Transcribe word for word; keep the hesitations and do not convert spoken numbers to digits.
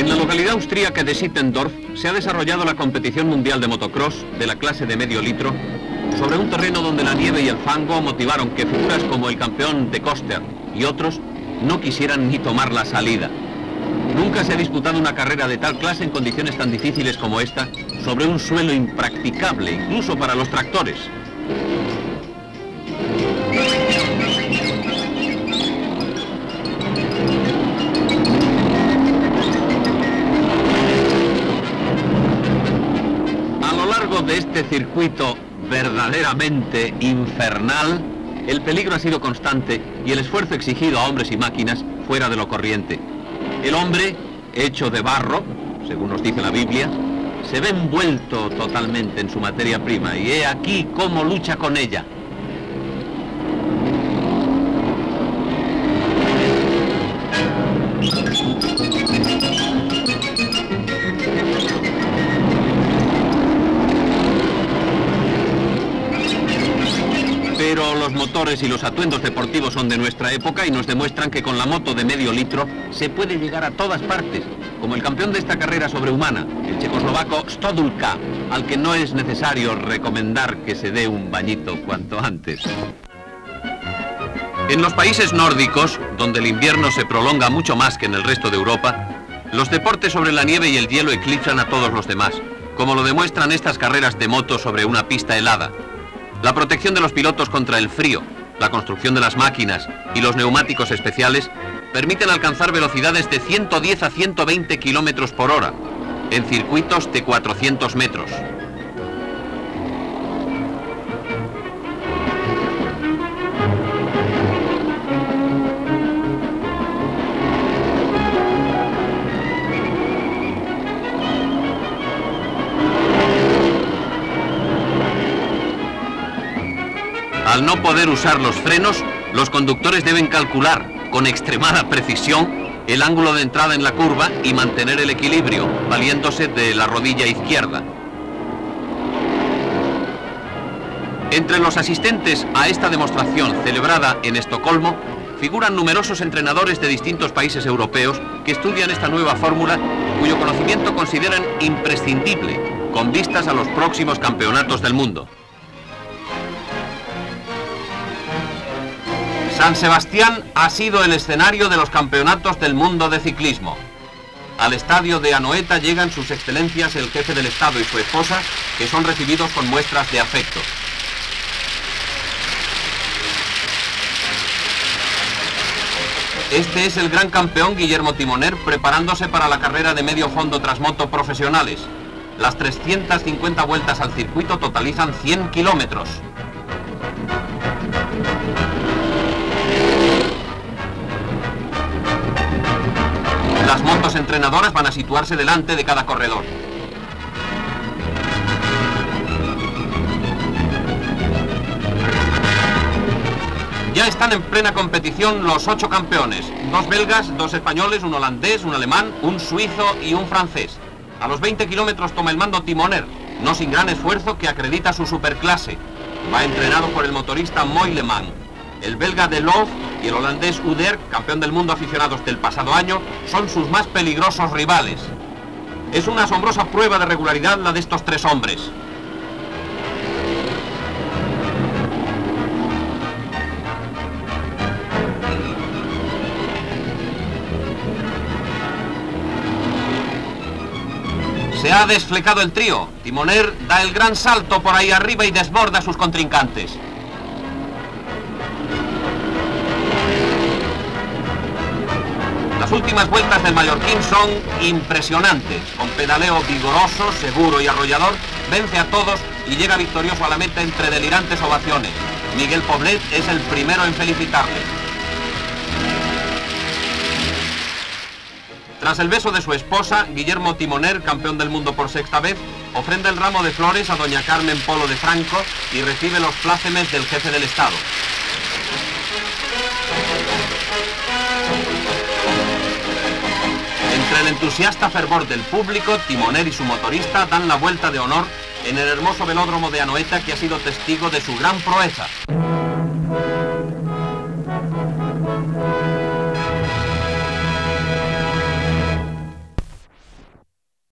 En la localidad austríaca de Sittendorf se ha desarrollado la competición mundial de motocross de la clase de medio litro sobre un terreno donde la nieve y el fango motivaron que figuras como el campeón de Koster y otros no quisieran ni tomar la salida. Nunca se ha disputado una carrera de tal clase en condiciones tan difíciles como esta, sobre un suelo impracticable, incluso para los tractores. A lo largo de este circuito verdaderamente infernal, el peligro ha sido constante y el esfuerzo exigido a hombres y máquinas fuera de lo corriente. El hombre, hecho de barro, según nos dice la Biblia, se ve envuelto totalmente en su materia prima y he aquí cómo lucha con ella. Pero los motores y los atuendos deportivos son de nuestra época y nos demuestran que con la moto de medio litro se puede llegar a todas partes, como el campeón de esta carrera sobrehumana, el checoslovaco Stodulka, al que no es necesario recomendar que se dé un bañito cuanto antes. En los países nórdicos, donde el invierno se prolonga mucho más que en el resto de Europa, los deportes sobre la nieve y el hielo eclipsan a todos los demás, como lo demuestran estas carreras de moto sobre una pista helada. La protección de los pilotos contra el frío, la construcción de las máquinas y los neumáticos especiales permiten alcanzar velocidades de ciento diez a ciento veinte kilómetros por hora en circuitos de cuatrocientos metros. Al no poder usar los frenos, los conductores deben calcular con extremada precisión el ángulo de entrada en la curva y mantener el equilibrio, valiéndose de la rodilla izquierda. Entre los asistentes a esta demostración celebrada en Estocolmo, figuran numerosos entrenadores de distintos países europeos que estudian esta nueva fórmula, cuyo conocimiento consideran imprescindible con vistas a los próximos campeonatos del mundo. San Sebastián ha sido el escenario de los campeonatos del mundo de ciclismo. Al estadio de Anoeta llegan sus excelencias el jefe del Estado y su esposa, que son recibidos con muestras de afecto. Este es el gran campeón Guillermo Timoner preparándose para la carrera de medio fondo trasmoto profesionales. Las trescientas cincuenta vueltas al circuito totalizan cien kilómetros. Las motos entrenadoras van a situarse delante de cada corredor. Ya están en plena competición los ocho campeones, dos belgas, dos españoles, un holandés, un alemán, un suizo y un francés. A los veinte kilómetros toma el mando Timoner, no sin gran esfuerzo que acredita su superclase. Va entrenado por el motorista Moileman. El belga de Loof y el holandés Uder, campeón del mundo aficionados del pasado año, son sus más peligrosos rivales. Es una asombrosa prueba de regularidad la de estos tres hombres. Se ha desflecado el trío. Timoner da el gran salto por ahí arriba y desborda a sus contrincantes. Las últimas vueltas del mallorquín son impresionantes. Con pedaleo vigoroso, seguro y arrollador, vence a todos y llega victorioso a la meta entre delirantes ovaciones. Miguel Poblet es el primero en felicitarle. Tras el beso de su esposa, Guillermo Timoner, campeón del mundo por sexta vez, ofrenda el ramo de flores a doña Carmen Polo de Franco y recibe los plácemes del jefe del Estado. Entre el entusiasta fervor del público, Timoner y su motorista dan la vuelta de honor en el hermoso velódromo de Anoeta, que ha sido testigo de su gran proeza.